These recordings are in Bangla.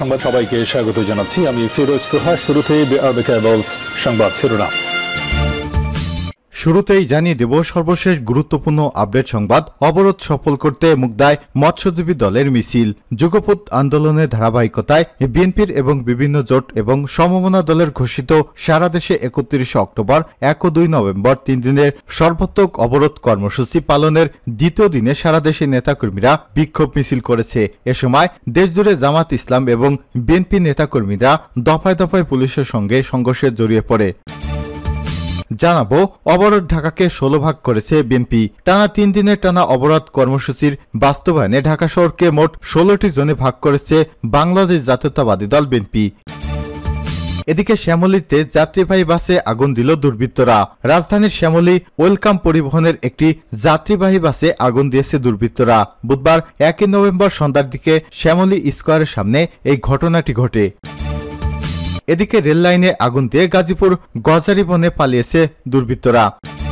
সংবাদ সবাইকে স্বাগত জানাচ্ছি। আমি ফিরোজ তোহা। শুরুতেই সংবাদ শিরোনাম। শুরুতেই জানিয়ে দেব সর্বশেষ গুরুত্বপূর্ণ আপডেট সংবাদ। অবরোধ সফল করতে মুগদায় মৎস্যজীবী দলের মিছিল। যুগপৎ আন্দোলনের ধারাবাহিকতায় বিএনপির এবং বিভিন্ন জোট এবং সমমনা দলের ঘোষিত সারা দেশে 31 অক্টোবর 1 ও 2 নভেম্বর 3 দিনের সর্বাত্মক অবরোধ কর্মসূচি পালনের দ্বিতীয় দিনে সারা দেশে নেতাকর্মীরা বিক্ষোভ মিছিল করেছে। এ সময় দেশজুড়ে জামাত ইসলাম এবং বিএনপি নেতাকর্মীরা দফায় দফায় পুলিশের সঙ্গে সংঘর্ষে জড়িয়ে পড়ে। জানাবো অবরোধ ঢাকাকে 16 ভাগ করেছে বিএনপি। টানা 3 দিনের টানা অবরোধ কর্মসূচির বাস্তবায়নে ঢাকা শহরকে মোট 16টি জোনে ভাগ করেছে বাংলাদেশ জাতীয়তাবাদী দল বিএনপি। এদিকে শ্যামলীতে যাত্রীবাহী বাসে আগুন দিল দুর্বৃত্তরা। রাজধানীর শ্যামলী ওয়েলকাম পরিবহনের একটি যাত্রীবাহী বাসে আগুন দিয়েছে দুর্বৃত্তরা। বুধবার 1 নভেম্বর সন্ধ্যার দিকে শ্যামলী স্কয়ারের সামনে এই ঘটনাটি ঘটে। এদিকে রেল লাইনে আগুন দিয়ে গাজীপুর গজারি বনে পালিয়েছে দুর্বৃত্তরা।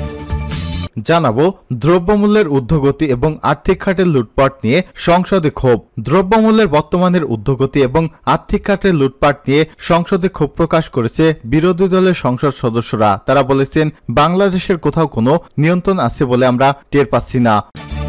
জানাবো দ্রব্যমূল্যের ঊর্ধ্বগতি এবং আর্থিক খাতের লুটপাট নিয়ে সংসদে ক্ষোভ। দ্রব্যমূল্যের বর্তমানের ঊর্ধ্বগতি এবং আর্থিক খাতের লুটপাট নিয়ে সংসদে ক্ষোভ প্রকাশ করেছে বিরোধী দলের সংসদ সদস্যরা। তারা বলেছেন, বাংলাদেশের কোথাও কোনো নিয়ন্ত্রণ আছে বলে আমরা টের পাচ্ছি না।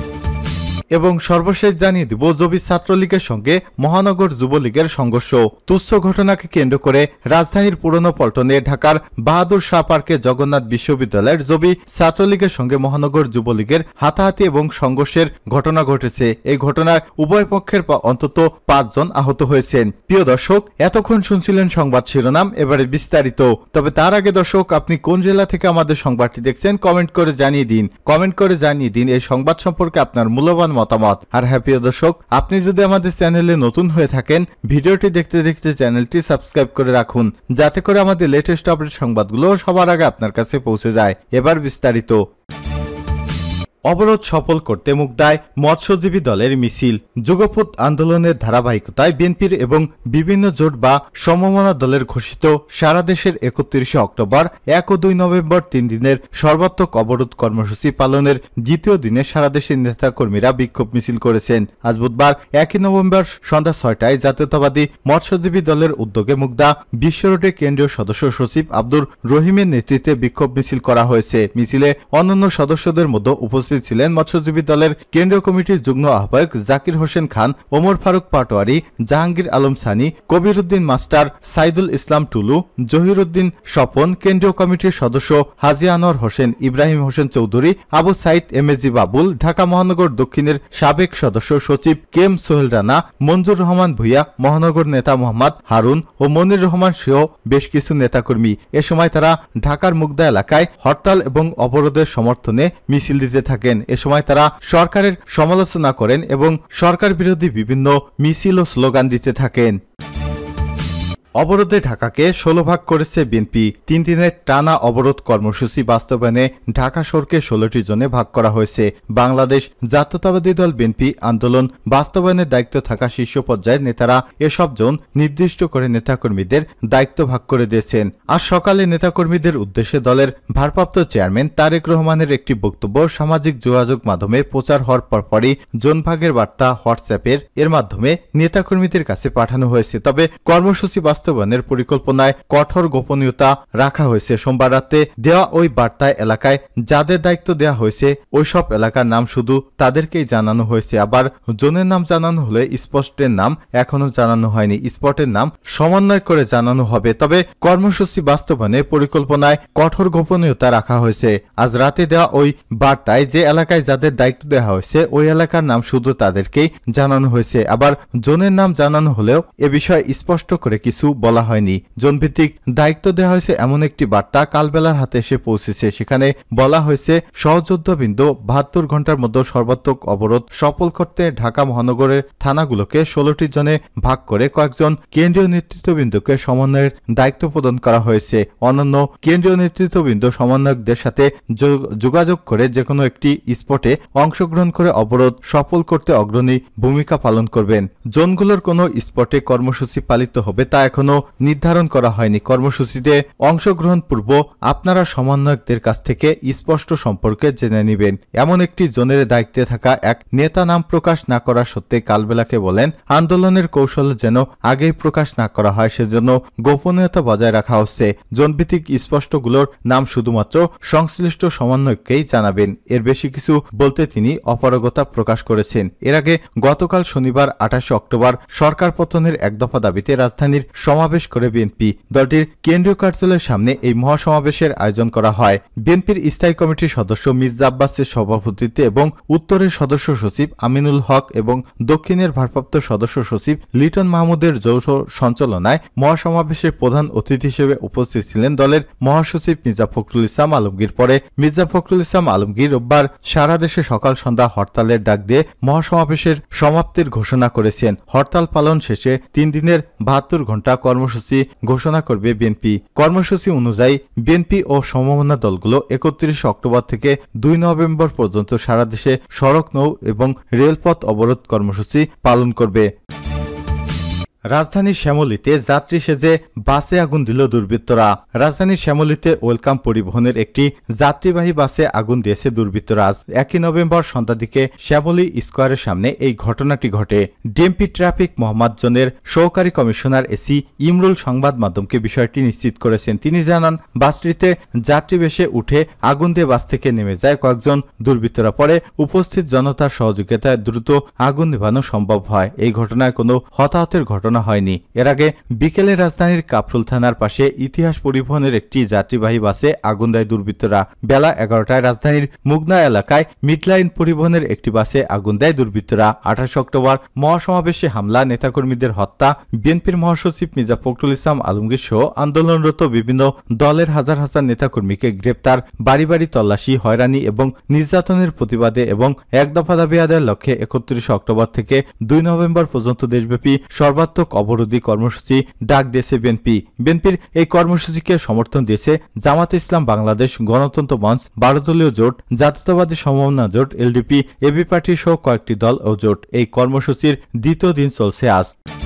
এবং সর্বশেষ জানিয়ে দিব জবি ছাত্রলীগের সঙ্গে মহানগর যুবলীগের সংঘর্ষ। তুচ্ছ ঘটনাকে কেন্দ্র করে রাজধানীর পুরনো পল্টনে ঢাকার বাহাদুর শাহ পার্কে জগন্নাথ বিশ্ববিদ্যালয়ের জবি ছাত্রলীগের সঙ্গে মহানগর যুবলীগের হাতাহাতি এবং সংঘর্ষের ঘটনা ঘটেছে। এই ঘটনায় উভয় পক্ষের অন্তত 5 জন আহত হয়েছেন। প্রিয় দর্শক, এতক্ষণ শুনছিলেন সংবাদ শিরোনাম, এবারে বিস্তারিত। তবে তার আগে দর্শক, আপনি কোন জেলা থেকে আমাদের সংবাদটি দেখছেন কমেন্ট করে জানিয়ে দিন। কমেন্ট করে জানিয়ে দিন এই সংবাদ সম্পর্কে আপনার মূল্যবান মতামত। আর হ্যাঁ প্রিয় দর্শক, আপনি যদি আমাদের চ্যানেলে নতুন হয়ে থাকেন, ভিডিওটি দেখতে দেখতে চ্যানেলটি সাবস্ক্রাইব করে রাখুন, যাতে করে আমাদের লেটেস্ট আপডেট সংবাদগুলো সবার আগে আপনার কাছে পৌঁছে যায়। এবার বিস্তারিত। অবরোধ সফল করতে মুগদায় মৎস্যজীবী দলের মিছিল। যুগপৎ আন্দোলনের ধারাবাহিকতায় বিএনপির এবং বিভিন্ন জোট বা সমমনা দলের ঘোষিত সারা দেশের 31 অক্টোবর 1 ও 2 নভেম্বর 3 দিনের সর্বাত্মক অবরোধ কর্মসূচি পালনের দ্বিতীয় দিনে সারা দেশের নেতাকর্মীরা বিক্ষোভ মিছিল করেছেন। আজ বুধবার 1 নভেম্বর সন্ধ্যা 6টায় জাতীয়তাবাদী মৎস্যজীবী দলের উদ্যোগে মুগদা বিশ্ব রোডে কেন্দ্রীয় সদস্য সচিব আব্দুর রহিমের নেতৃত্বে বিক্ষোভ মিছিল করা হয়েছে। মিছিলে অন্যান্য সদস্যদের মধ্যে উপস্থিত ছিলেন মৎস্যজীবী দলের কেন্দ্রীয় কমিটির যুগ্ম আহ্বায়ক জাকির হোসেন খান, ওমর ফারুক পাটোয়ারি, জাহাঙ্গীর আলম সানি, কবির উদ্দিন মাস্টার, সাইদুল ইসলাম টুলু, জহির উদ্দিন স্বপন, কেন্দ্রীয় কমিটির সদস্য হাজি আনোয়ার হোসেন, ইব্রাহিম হোসেন চৌধুরী, আবু সাইদ এমএজি বাবুল, ঢাকা মহানগর দক্ষিণের সাবেক সদস্য সচিব কেম সোহেল রানা, মঞ্জুর রহমান ভুইয়া, মহানগর নেতা মোহাম্মদ হারুন ও মনির রহমান সহ বেশ কিছু নেতাকর্মী। এ সময় তারা ঢাকার মুগদা এলাকায় হরতাল এবং অবরোধের সমর্থনে মিছিল দিতে থাকেন। এ সময় তারা সরকারের সমালোচনা করেন এবং সরকার বিরোধী বিভিন্ন মিছিল ও স্লোগান দিতে থাকেন। অবরোধে ঢাকাকে 16 ভাগ করেছে বিএনপি। 3 দিনের টানা অবরোধ কর্মসূচি বাস্তবায়নে ঢাকা শহরকে 16টি জোনে ভাগ করা হয়েছে। বাংলাদেশ জাতীয়তাবাদী দল বিএনপি আন্দোলন বাস্তবায়নের দায়িত্ব থাকা শীর্ষ পর্যায়ের নেতারা এসব জোন নির্দিষ্ট করে নেতাকর্মীদের দায়িত্ব ভাগ করে দিয়েছেন। আজ সকালে নেতাকর্মীদের উদ্দেশ্যে দলের ভারপ্রাপ্ত চেয়ারম্যান তারেক রহমানের একটি বক্তব্য সামাজিক যোগাযোগ মাধ্যমে প্রচার হওয়ার পরপরই জোন ভাগের বার্তা হোয়াটসঅ্যাপের মাধ্যমে নেতাকর্মীদের কাছে পাঠানো হয়েছে। তবে কর্মসূচি বাস্তবায়নের পরিকল্পনায় কঠোর গোপনীয়তা রাখা হয়েছে। সোমবার রাতে দেওয়া ওই বার্তায় এলাকায় যাদের দায়িত্ব দেওয়া হয়েছে ওই সব এলাকার নাম শুধু তাদেরকেই জানানো হয়েছে। আবার জোনের নাম জানানো হলে স্পটের নাম এখনো জানানো হয়নি। স্পটের নাম সমন্বয় করে জানানো হবে। তবে কর্মসূচি বাস্তবায়নে পরিকল্পনায় কঠোর গোপনীয়তা রাখা হয়েছে। আজ রাতে দেওয়া ওই বার্তায় যে এলাকায় যাদের দায়িত্ব দেওয়া হয়েছে ওই এলাকার নাম শুধু তাদেরকেই জানানো হয়েছে। আবার জোনের নাম জানানো হলেও এ বিষয়ে স্পষ্ট করে কিছু বলা হয়নি। জোনভিত্তিক দায়িত্ব দেওয়া হয়েছে এমন একটি বার্তা কালবেলার হাতে এসে পৌঁছেছে। সেখানে বলা হয়েছে সহযোদ্ধাবৃন্দ 72 ঘন্টার মধ্যে সর্বাত্মক অবরোধ সফল করতে ঢাকা মহানগরের থানাগুলোকে 16টি জনে ভাগ করে কয়েকজন কেন্দ্রীয় নেতৃত্ববৃন্দকে সমন্বয়ের দায়িত্ব প্রদান করা হয়েছে। অন্যান্য কেন্দ্রীয় নেতৃত্ববৃন্দ সমন্বয়কদের সাথে যোগাযোগ করে যেকোনো একটি স্পটে অংশগ্রহণ করে অবরোধ সফল করতে অগ্রণী ভূমিকা পালন করবেন। জোনগুলোর কোনো স্পটে কর্মসূচি পালিত হবে তা এখন এখনো নির্ধারণ করা হয়নি। কর্মসূচিতে অংশগ্রহণ পূর্ব আপনারা সমন্বয়কদের কাছ থেকে স্পষ্ট সম্পর্কে জেনে নেবেন। এমন একটি জোনের দায়িত্বে থাকা এক নেতা নাম প্রকাশ না করা সত্ত্বে কালবেলাকে বলেন, আন্দোলনের কৌশল যেন আগেই প্রকাশ না করা হয় সেজন্য গোপনীয়তা বজায় রাখা হচ্ছে। জোনভিত্তিক স্পষ্টগুলোর নাম শুধুমাত্র সংশ্লিষ্ট সমন্বয়ককেই জানাবেন। এর বেশি কিছু বলতে তিনি অপারগতা প্রকাশ করেছেন। এর আগে গতকাল শনিবার 28 অক্টোবর সরকার পতনের এক দফা দাবিতে রাজধানীর সমাবেশ করে বিএনপি। দলটির কেন্দ্রীয় কার্যালয়ের সামনে এই মহাসমাবেশের আয়োজন করা হয়। বিএনপির স্থায়ী কমিটির সদস্য মির্জা আব্বাসের সভাপতিত্বে এবং উত্তরের সদস্য সচিব আমিনুল হক এবং দক্ষিণের ভারপ্রাপ্ত সদস্য সচিব লিটন মাহমুদের যৌথ সঞ্চালনায় মহাসমাবেশের প্রধান অতিথি হিসেবে উপস্থিত ছিলেন দলের মহাসচিব মির্জা ফখরুল ইসলাম আলমগীর। পরে মির্জা ফখরুল ইসলাম আলমগীর রোববার সারা দেশে সকাল সন্ধ্যা হরতালের ডাক দিয়ে মহাসমাবেশের সমাপ্তির ঘোষণা করেছেন। হরতাল পালন শেষে 3 দিনের 72 ঘণ্টা কর্মসূচি ঘোষণা করবে বিএনপি। কর্মসূচি অনুযায়ী বিএনপি ও সমমনা দলগুলো 31 অক্টোবর থেকে 2 নভেম্বর পর্যন্ত সারা দেশে সড়ক, নৌ এবং রেলপথ অবরোধ কর্মসূচি পালন করবে। রাজধানীর শ্যামলীতে যাত্রী সেজে বাসে আগুন দিল দুর্বৃত্তরা। রাজধানীর শ্যামলীতে ওয়েলকাম পরিবহনের একটি যাত্রীবাহী বাসে আগুন দিয়েছে দুর্বৃত্তরা। আজ 1 নভেম্বর সন্ধ্যার দিকে শ্যামলী স্কোয়ারের সামনে এই ঘটনাটি ঘটে। ডিএমপি ট্রাফিক মোহাম্মদ জোনের সহকারী কমিশনার এসি ইমরুল সংবাদ মাধ্যমকে বিষয়টি নিশ্চিত করেছেন। তিনি জানান, বাসটিতে যাত্রী বেশে উঠে আগুন দিয়ে বাস থেকে নেমে যায় কয়েকজন দুর্বৃত্তরা। পরে উপস্থিত জনতার সহযোগিতায় দ্রুত আগুন নেভানো সম্ভব হয়। এই ঘটনায় কোনো হতাহতের ঘটনা হয়নি। এর আগে বিকেলে রাজধানীর কাফরুল থানার পাশে ইতিহাস পরিবহনের একটি যাত্রীবাহী বাসে আগুন দেয় দুর্বৃত্তরা। বেলা 11টায় রাজধানীর মুগনা এলাকায় মিডলাইন পরিবহনের একটি বাসে আগুন দেয় দুর্বৃত্তরা। 28 অক্টোবর মহাসমাবেশে হামলা, নেতাকর্মীদের হত্যা, বিএনপির মহাসচিব মির্জা ফখরুল ইসলাম আলমগীর সহ আন্দোলনরত বিভিন্ন দলের হাজার হাজার নেতাকর্মীকে গ্রেপ্তার, বাড়ি বাড়ি তল্লাশি, হয়রানি এবং নির্যাতনের প্রতিবাদে এবং এক দফা দাবি আদায়ের লক্ষ্যে 31 অক্টোবর থেকে 2 নভেম্বর পর্যন্ত দেশব্যাপী সর্বাত্মক অবরোধী কর্মসূচি ডাক দিয়েছে বিএনপি। বিএনপির এই কর্মসূচিকে সমর্থন দিয়েছে জামাতে ইসলাম বাংলাদেশ, গণতন্ত্র মঞ্চ, 12 দলীয় জোট, জাতীয়তাবাদী সমমনা জোট, এলডিপি, এবি পার্টি সহ কয়েকটি দল ও জোট। এই কর্মসূচির দ্বিতীয় দিন চলছে আজ।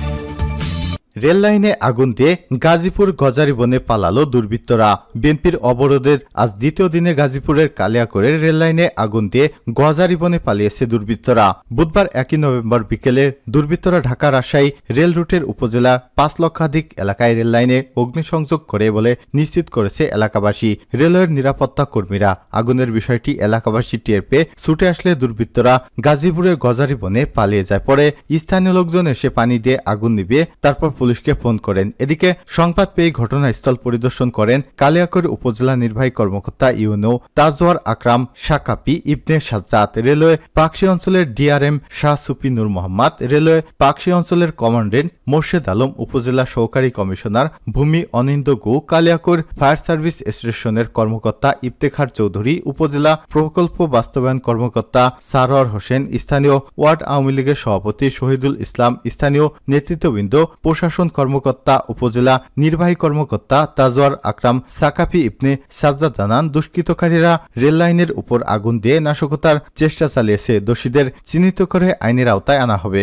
রেল লাইনে আগুন দিয়ে গাজীপুর গজারিবনে পালালো দুর্বৃত্তরা। বিএনপির অবরোধের আজ দ্বিতীয় দিনে গাজীপুরের কালিয়াকৈরে রেল লাইনে আগুন দিয়ে গজারিবনে পালিয়েছে দুর্বৃত্তরা। বুধবার 1 নভেম্বর বিকেলে দুর্বৃত্তরা ঢাকা রাজশাহী রেল রুটের উপজেলার 5 লক্ষাধিক এলাকায় রেল লাইনে অগ্নিসংযোগ করে বলে নিশ্চিত করেছে এলাকাবাসী। রেলওয়ের নিরাপত্তা কর্মীরা। আগুনের বিষয়টি এলাকাবাসী টের পেয়ে ছুটে আসলে দুর্বৃত্তরা গাজীপুরের গজারিবনে পালিয়ে যায়। পরে স্থানীয় লোকজন এসে পানি দিয়ে আগুন নিভিয়ে তারপর পুলিশকে ফোন করেন। এদিকে সংবাদ পেয়ে ঘটনাস্থল পরিদর্শন করেন কালিয়াকৈর উপজেলা নির্বাহী কর্মকর্তা ইউনো তাজওয়ার আকরাম শাকাপি ইবনে সাজ্জাদ, রেলওয়ে পাকশি অঞ্চলের ডিআরএম শাহ সুফি নূর মোহাম্মদ, রেলওয়ে পাকশি অঞ্চলের কমান্ডেন্ট মোর্শেদ আলম, উপজেলা সহকারী কমিশনার ভূমি অনিন্দ গু, কালিয়াকৈর ফায়ার সার্ভিস স্টেশনের কর্মকর্তা ইফতেখার চৌধুরী, উপজেলা প্রকল্প বাস্তবায়ন কর্মকর্তা সারোয়ার হোসেন, স্থানীয় ওয়ার্ড আওয়ামী লীগের সভাপতি শহীদুল ইসলাম, স্থানীয় নেতৃত্ববৃন্দ, প্রশাসন কর্মকর্তা, উপজেলা নির্বাহী কর্মকর্তা তাজওয়ার আকরাম সাকাফি ইবনে সাজ্জাদ জানান, দুষ্কৃতকারীরা রেল লাইনের উপর আগুন দিয়ে নাশকতার চেষ্টা চালিয়েছে। দোষীদের চিহ্নিত করে আইনের আওতায় আনা হবে।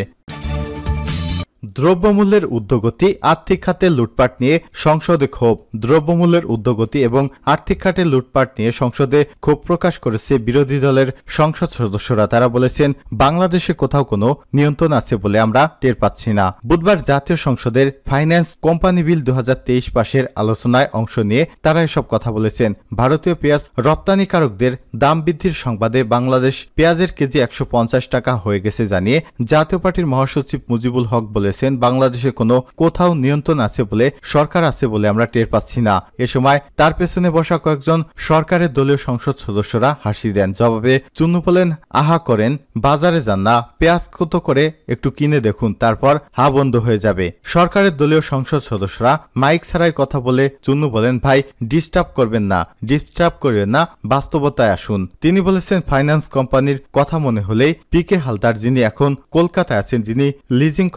দ্রব্যমূল্যের ঊর্ধ্বগতি, আর্থিক খাতে লুটপাট নিয়ে সংসদে ক্ষোভ। দ্রব্যমূল্যের ঊর্ধ্বগতি এবং আর্থিক খাতে লুটপাট নিয়ে সংসদে ক্ষোভ প্রকাশ করেছে বিরোধী দলের সংসদ সদস্যরা। তারা বলেছেন, বাংলাদেশে কোথাও কোনো নিয়ন্ত্রণ আছে বলে আমরা টের পাচ্ছি না। বুধবার জাতীয় সংসদের ফাইন্যান্স কোম্পানি বিল 2023 পাশের আলোচনায় অংশ নিয়ে তারা এসব কথা বলেছেন। ভারতীয় পেঁয়াজ রপ্তানিকারকদের দাম বৃদ্ধির সংবাদে বাংলাদেশ পেঁয়াজের কেজি 150 টাকা হয়ে গেছে জানিয়ে জাতীয় পার্টির মহাসচিব মুজিবুল হক বলেছেন, বাংলাদেশে কোনো কোথাও নিয়ন্ত্রণ আছে বলে, সরকার আছে বলে আমরা টের পাচ্ছি না। এ সময় তার পেছনে বসা কয়েকজন সরকারের দলীয় সংসদ সদস্যরা হাসি দেন। জবাবে চুন্নু বলেন, আহা করেন, বাজারে যান না, পেঁয়াজ কত করে একটু কিনে দেখুন, তারপর হা বন্ধ হয়ে যাবে। সরকারের দলীয় সংসদ সদস্যরা মাইক ছাড়াই কথা বলে চুন্নু বলেন, ভাই ডিস্টার্ব করবেন না, বাস্তবতায় আসুন। তিনি বলেছেন, ফাইন্যান্স কোম্পানির কথা মনে হলেই পিকে হালদার, যিনি এখন কলকাতায় আছেন, যিনি লিজিং কোম্পানির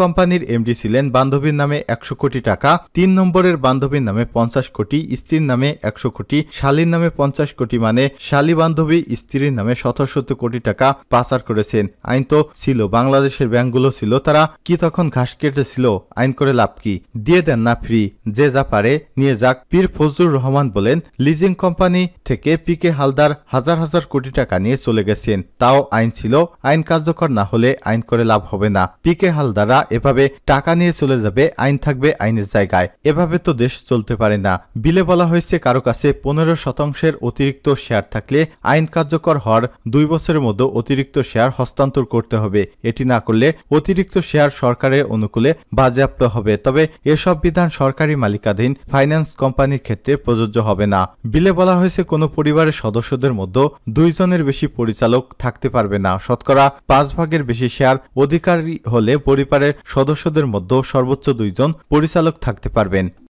এমডি ছিলেন বান্ধবীর নামে 100 কোটি টাকা, 3 নম্বরের বান্ধবীর নামে 50 কোটি, স্ত্রীর নামে 100 কোটি, শালীর নামে 50 কোটি, মানে শালী বান্ধবী স্ত্রীর নামে 17 কোটি টাকা পাচার করেছেন। আইন তো ছিল, বাংলাদেশের ব্যাংকগুলো ছিল, তারা কি তখন ঘাস কেটেছিল? আইন করে লাভ কি? দিয়ে দেন না ফ্রি, যে যা পারে নিয়ে যাক। পীর ফজলুর রহমান বলেন, লিজিং কোম্পানি থেকে পিকে হালদার হাজার হাজার কোটি টাকা নিয়ে চলে গেছেন, তাও আইন ছিল। আইন কার্যকর না হলে আইন করে লাভ হবে না। পিকে হালদাররা এভাবে টাকা নিয়ে চলে যাবে, আইন থাকবে আইনের জায়গায়। এভাবে তো দেশ চলতে পারে না। বিলে বলা হয়েছে কারো কাছে 15% অতিরিক্ত শেয়ার থাকলে আইন কার্যকর হওয়ার 2 বছরের মধ্যে অতিরিক্ত শেয়ার হস্তান্তর করতে হবে। এটি না করলে অতিরিক্ত শেয়ার সরকারের অনুকূলে বাজেয়াপ্ত হবে। তবে এসব বিধান সরকারি মালিকাধীন ফাইন্যান্স কোম্পানির ক্ষেত্রে প্রযোজ্য হবে না। বিলে বলা হয়েছে কোনো পরিবারের সদস্যদের মধ্যে 2 জনের বেশি পরিচালক থাকতে পারবে না। শতকরা 5 ভাগের বেশি শেয়ার অধিকারী হলে পরিবারের সদস্যদের মধ্যে সর্বোচ্চ 2 জন পরিচালক থাকতে পারবেন।